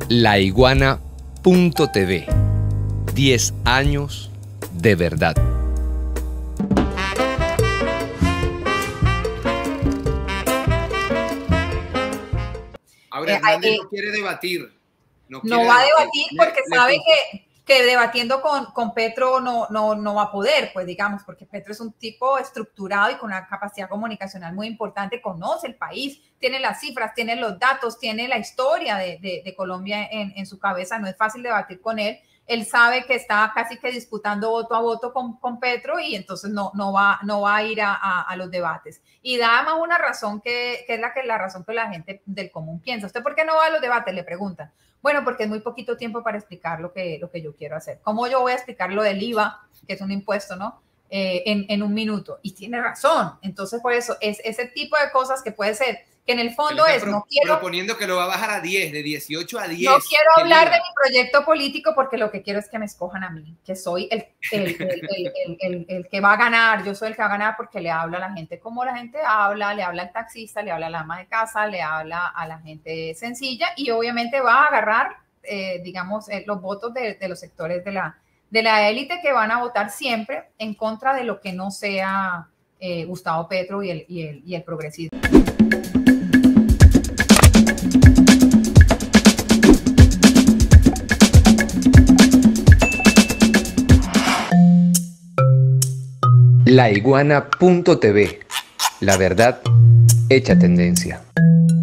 Laiguana.tv. 10 años de verdad. Ahora Hernández no quiere debatir. No va a debatir porque sabe que debatiendo con Petro no va a poder, pues digamos, porque Petro es un tipo estructurado y con una capacidad comunicacional muy importante, conoce el país, tiene las cifras, tiene los datos, tiene la historia de Colombia en su cabeza, no es fácil debatir con él. Él sabe que está casi que disputando voto a voto con Petro y entonces no va a ir a los debates. Y da más una razón que es la razón que la gente del común piensa. ¿Usted por qué no va a los debates? Le preguntan. Bueno, porque es muy poquito tiempo para explicar lo que yo quiero hacer. ¿Cómo yo voy a explicar lo del IVA, que es un impuesto, ¿no? En un minuto. Y tiene razón. Entonces, por eso, es ese tipo de cosas que puede ser, que en el fondo es, no quiero... Proponiendo que lo va a bajar a 10, de 18 a 10. No quiero hablar de mi proyecto político porque lo que quiero es que me escojan a mí, que soy el que va a ganar. Yo soy el que va a ganar porque le habla a la gente como la gente habla, le habla al taxista, le habla a la ama de casa, le habla a la gente sencilla y obviamente va a agarrar, digamos, los votos de los sectores de la élite que van a votar siempre en contra de lo que no sea Gustavo Petro y el progresismo. Laiguana.tv. La verdad hecha tendencia.